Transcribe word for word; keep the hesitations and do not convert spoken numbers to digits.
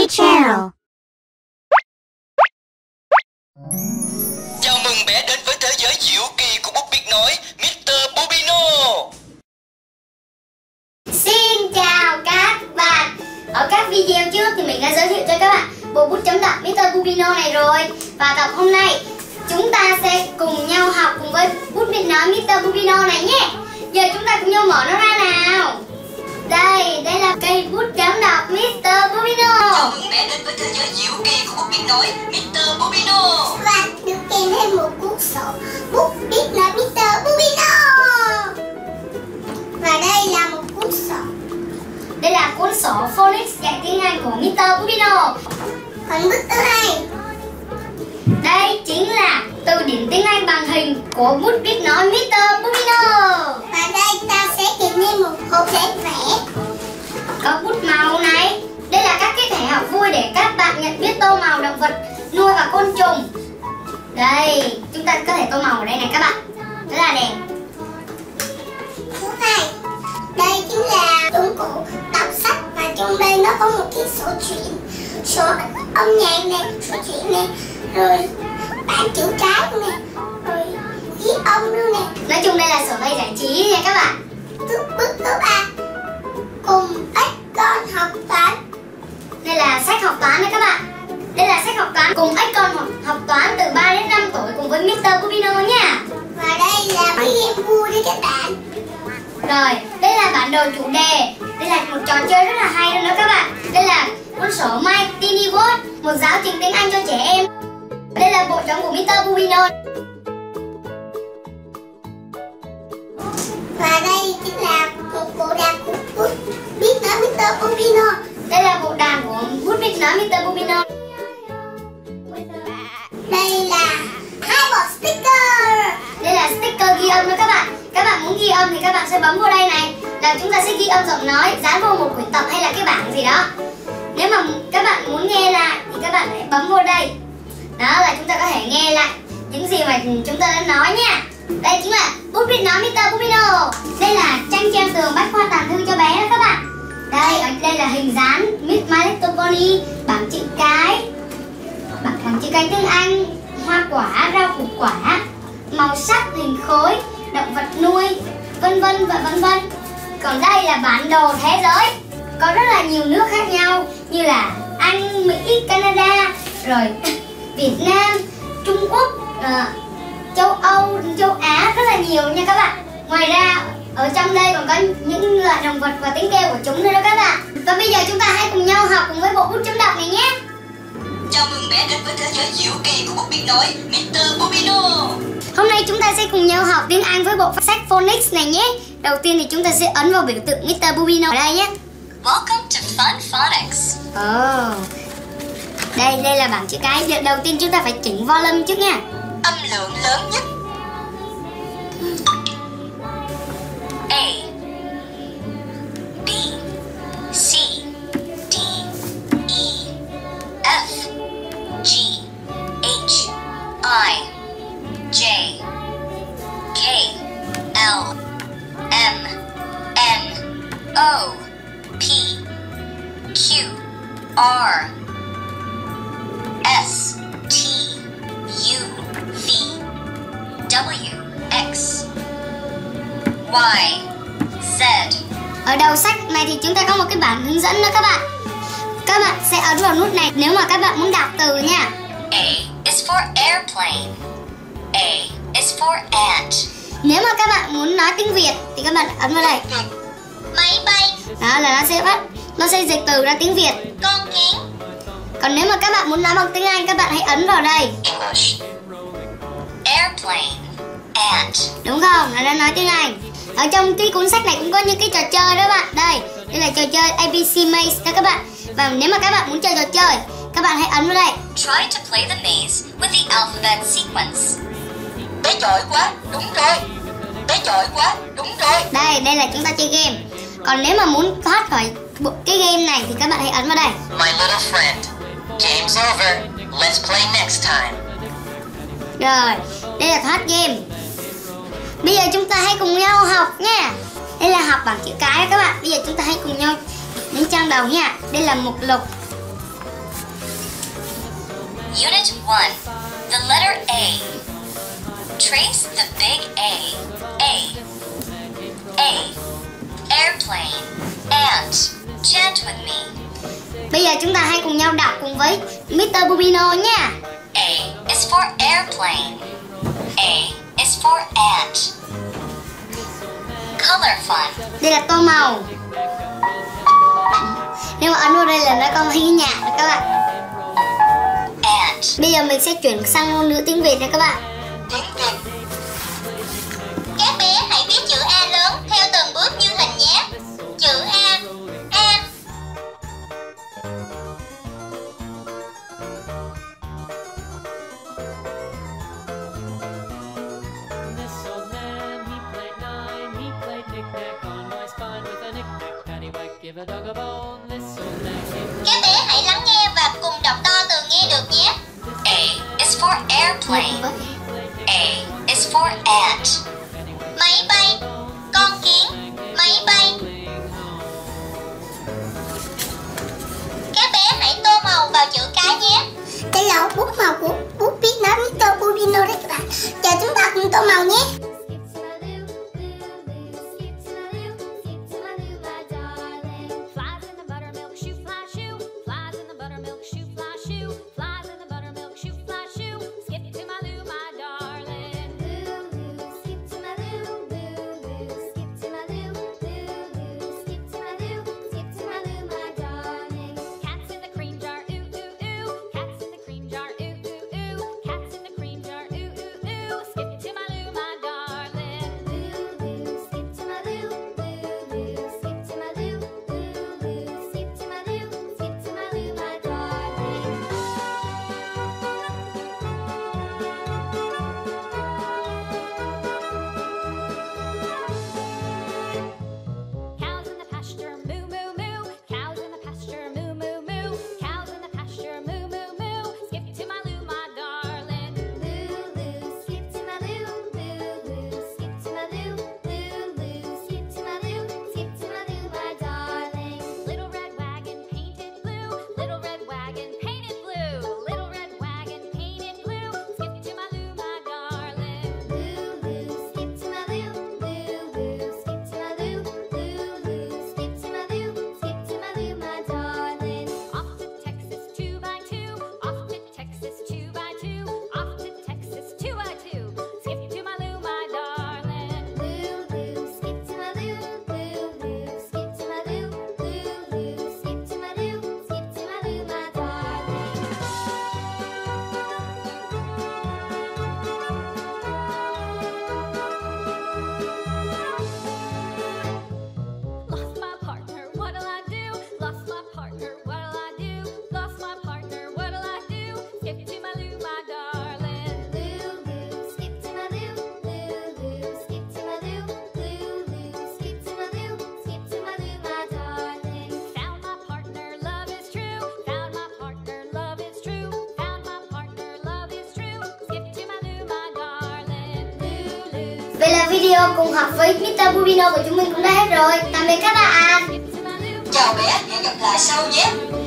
Play Channel. Chào mừng bé đến với thế giới diệu kỳ của bút biết nói mít tơ Bubino. Xin chào các bạn. Ở các video trước thì mình đã giới thiệu cho các bạn bộ bút chấm đậm mít tơ Bubino này rồi. Và tập hôm nay chúng ta sẽ cùng nhau học cùng với bút biết nói mít tơ Bubino này nhé. Giờ chúng ta cùng nhau mở nó ra nào. Đây, đây là cây bút chấm đậm mít tơ Bubino. Chào mừng bé đến với thế giới diệu kỳ của bút biết nói mít tơ Bubino. Và được kèm thêm một cuốn sổ bút biết nói mít tơ Bubino. Và đây là một cuốn sổ. Đây là cuốn sổ phonics dạy tiếng Anh của mít tơ Bubino. Còn bức thứ hai, đây chính là từ điển tiếng Anh bằng hình của bút biết nói mít tơ Bubino. Và đây ta sẽ kèm thêm một hộp giấy vẽ. Có bút màu này. Đây là các cái thẻ học vui để các bạn nhận biết tô màu động vật, nuôi và côn trùng. Đây, chúng ta có thể tô màu ở đây này các bạn. Rất là đẹp. Thứ hai, đây chính là dụng cụ đọc sách. Và trong đây nó có một cái sổ truyện, sổ âm nhạc này, sổ truyện này, rồi bảng chữ cái này, rồi ghi âm luôn này. Nói chung đây là sổ tay giải trí nha các bạn. Bước thứ ba, cùng ích con học toán. Đây là sách học toán đấy các bạn. Đây là sách học toán cùng ích con học, học toán từ ba đến năm tuổi cùng với mít tơ Bubino nha. Và đây là mấy game vui đấy các bạn. Rồi, đây là bản đồ chủ đề. Đây là một trò chơi rất là hay luôn đó các bạn. Đây là cuốn sổ My Tiny World, một giáo trình tiếng Anh cho trẻ em. Đây là bộ trống của mít tơ Bubino. Và đây chính là một bộ đàn của bút biết nói mít tơ Bubino. Đây là bộ đàn của bút biết nói mít tơ Bubino. Đây là hai bộ sticker. Đây là sticker ghi âm đó các bạn. Các bạn muốn ghi âm thì các bạn sẽ bấm vào đây này, là chúng ta sẽ ghi âm giọng nói, dán vào một quyển tập hay là cái bảng gì đó. Nếu mà các bạn muốn nghe lại thì các bạn hãy bấm vào đây. Đó là chúng ta có thể nghe lại những gì mà chúng ta đã nói nha. Đây chính là bút biết nói mít tơ Bubino. Đây là tranh treo tường bách khoa toàn thư cho bé đó các bạn. Đây, ở đây là hình dán Miss My Little Pony, bảng chữ cái, bảng, bảng chữ cái tiếng Anh, hoa quả, rau củ quả, màu sắc, hình khối, động vật nuôi, vân vân và vân vân. Còn đây là bản đồ thế giới, có rất là nhiều nước khác nhau như là Anh, Mỹ, Canada, rồi Việt Nam, Trung Quốc, uh, châu Âu, châu Á, rất là nhiều nha các bạn. Ngoài ra ở trong đây còn có những loại động vật và tiếng kêu của chúng nữa đó các bạn. Và bây giờ chúng ta hãy cùng nhau học cùng với bộ bút chấm đậm này nhé. Chào mừng bé đến với thế giới diệu kỳ của bút biết nói mít tơ Bubino. Hôm nay chúng ta sẽ cùng nhau học tiếng Anh với bộ sách phonics này nhé. Đầu tiên thì chúng ta sẽ ấn vào biểu tượng mít tơ Bubino ở đây nhé. Welcome to Fun Phonics. Oh. Đây, đây là bảng chữ cái. Đầu tiên chúng ta phải chỉnh volume trước nha. Âm lượng lớn nhất. A, B, C, D, E, F, G, H, I, J, K, L, M, N, O, P, Q, R, S, T, U, V, W, X, Y, Z. Ở đầu sách này thì chúng ta có một cái bản hướng dẫn đó các bạn. Các bạn sẽ ấn vào nút này nếu mà các bạn muốn đọc từ nha. A is for airplane. A is for ant. Nếu mà các bạn muốn nói tiếng Việt thì các bạn ấn vào đây. Máy bay. Đó là nó sẽ bắt, nó sẽ dịch từ ra tiếng Việt. Con kiến. Còn nếu mà các bạn muốn nói bằng tiếng Anh, các bạn hãy ấn vào đây. English. Airplane. Ant. Đúng không? Nó đã nói tiếng Anh. Ở trong cái cuốn sách này cũng có những cái trò chơi đó bạn. Đây, đây là trò chơi A B C Maze đó các bạn. Và nếu mà các bạn muốn chơi trò chơi, các bạn hãy ấn vào đây. Try to play the maze with the alphabet sequence. Bé giỏi quá, đúng rồi. Bé giỏi quá, đúng rồi. Đây, đây là chúng ta chơi game. Còn nếu mà muốn thoát khỏi cái game này thì các bạn hãy ấn vào đây. My little friend, game's over. Let's play next time. Rồi, đây là thoát game. Bây giờ chúng ta hãy cùng nhau học nha. Đây là học bảng chữ cái đó các bạn. Bây giờ chúng ta hãy cùng nhau đến trang đầu nha. Đây là mục lục. Unit one. The letter A. Trace the big A. A. A. Airplane. Ant. Chant with me. Bây giờ chúng ta hãy cùng nhau đọc cùng với mít tơ Bubino nha. A is for airplane. A is for ant. Color fun. Đây là tô màu. Nếu mà ấn vào đây là nó có hình nhạc đó các bạn. Ant. Bây giờ mình sẽ chuyển sang ngôn ngữ tiếng Việt nha các bạn. Tiếng Việt. Các bé hãy viết chữ A lớn theo từng bước như hình nhé. Chữ A. A. Các bé hãy lắng nghe và cùng đọc to từ nghe được nhé. A is for airplane. A is for ant. Máy bay. Con kiến. Máy bay. Các bé hãy tô màu vào chữ cái nhé. Đây là bút màu của bút viết nói mít tơ Bubino đấy các bạn. Giờ chúng ta cùng tô màu nhé. Vậy là video cùng học với mít tơ Bubino của chúng mình cũng đã hết rồi. Tạm biệt các bạn. Chào bé, hẹn gặp lại sau nhé.